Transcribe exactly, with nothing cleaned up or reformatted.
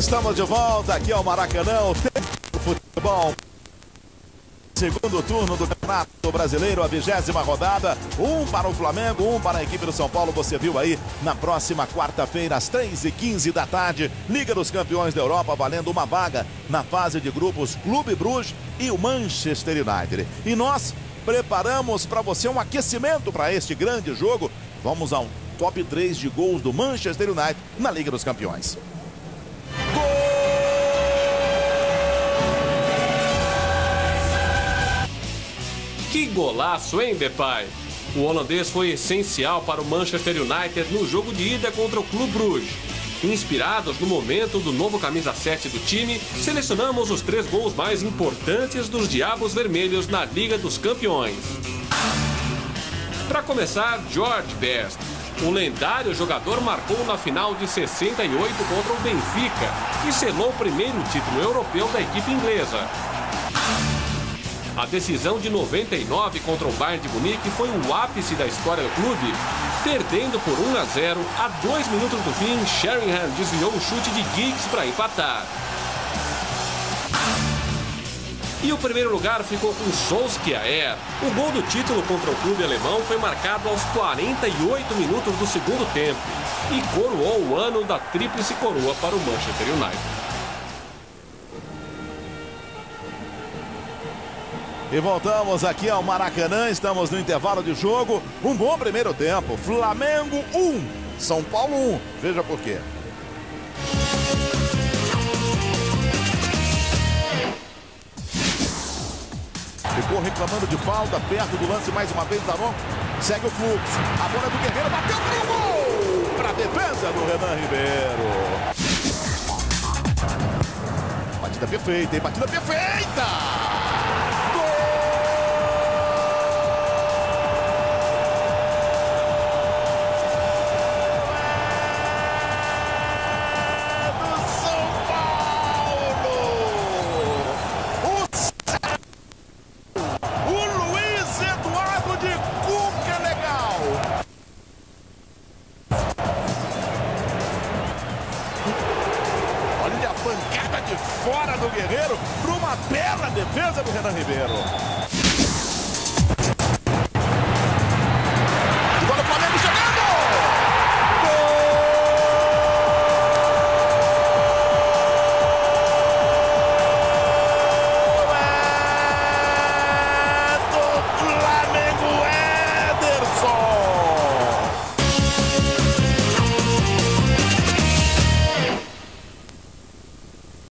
Estamos de volta aqui ao Maracanã, o tempo do futebol. Segundo turno do Campeonato Brasileiro, a vigésima rodada. Um para o Flamengo, um para a equipe do São Paulo. Você viu aí na próxima quarta-feira, às três e quinze da tarde. Liga dos Campeões da Europa, valendo uma vaga na fase de grupos Clube Bruges e o Manchester United. E nós preparamos para você um aquecimento para este grande jogo. Vamos ao top três de gols do Manchester United na Liga dos Campeões. Que golaço, hein, Depay? O holandês foi essencial para o Manchester United no jogo de ida contra o Clube Bruges. Inspirados no momento do novo camisa sete do time, selecionamos os três gols mais importantes dos Diabos Vermelhos na Liga dos Campeões. Para começar, George Best. O lendário jogador marcou na final de sessenta e oito contra o Benfica e selou o primeiro título europeu da equipe inglesa. A decisão de noventa e nove contra o Bayern de Munique foi o ápice da história do clube. Perdendo por um a zero, a dois minutos do fim, Sheringham desviou o chute de Giggs para empatar. E o primeiro lugar ficou com Solskjaer. O gol do título contra o clube alemão foi marcado aos quarenta e oito minutos do segundo tempo e coroou o ano da tríplice coroa para o Manchester United. E voltamos aqui ao Maracanã, estamos no intervalo de jogo. Um bom primeiro tempo. Flamengo um, São Paulo um. Veja por quê. Ficou reclamando de falta, perto do lance mais uma vez, Daron. Segue o fluxo. A bola do Guerreiro bateu pro gol! Para a defesa do Renan Ribeiro. Batida perfeita, hein? Batida perfeita! Pancada de fora do Guerreiro para uma bela defesa do Renan Ribeiro.